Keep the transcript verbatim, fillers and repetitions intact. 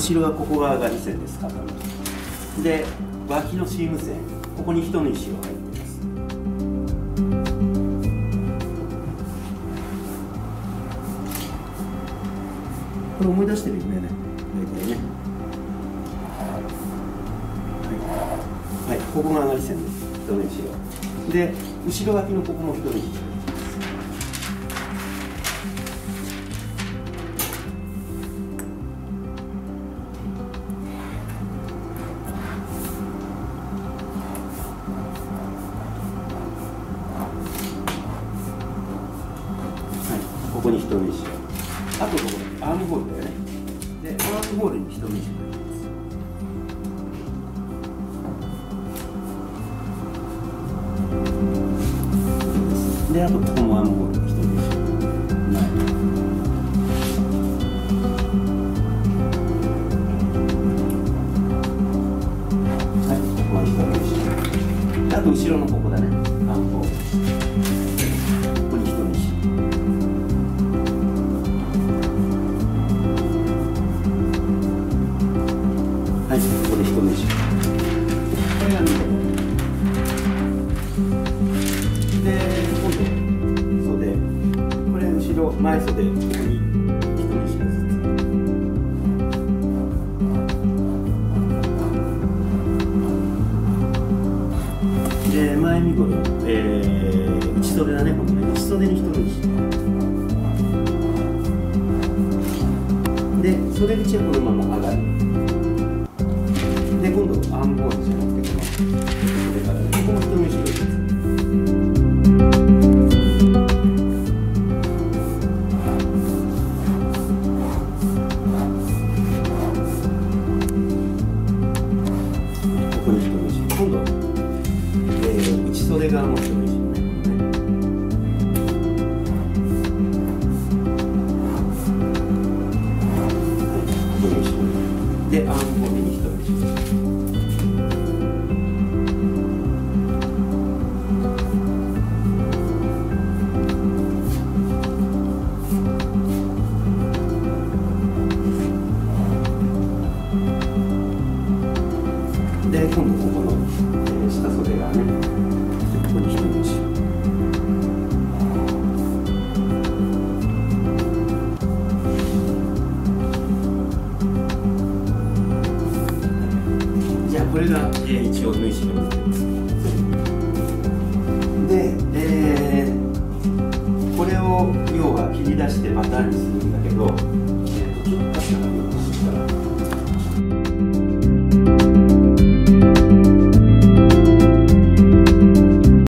後ろはここが上がり線ですから。で脇のシーム線、ここに一縫い代が入っています。これ思い出してるよね、大体ね。はい、はい、ここが上がり線です。一縫い代で後ろ脇のここも一縫い代。ここに一縫い代。あとここアームホールだよね。でアームホールに一縫い代が入ります。であとここもアームホールに一縫い代。はい、ここは一縫い代。あと後ろのここだね。アームホール。ここに一縫い代。はい、ここで一縫い代。これがにこで、今度袖、これ後ろ前袖、ここに一縫い代ずつ。で前身ごろ、えー、内袖だね、このね、内袖に一縫い代。で袖口はこのまま上がる。で今度アームホールじゃなくてこのこれからね、ここも一縫い代です。ここに一縫い代。今度、えー、内袖側も一縫い代ね。はい、一縫い代。でアームホールに一縫い代。で今度ここの、えー、下袖がね、ここに一縫い代。じゃあこれが、えー、一応縫い代になっています。で、えー、これを要は切り出してパターンにするんだけど、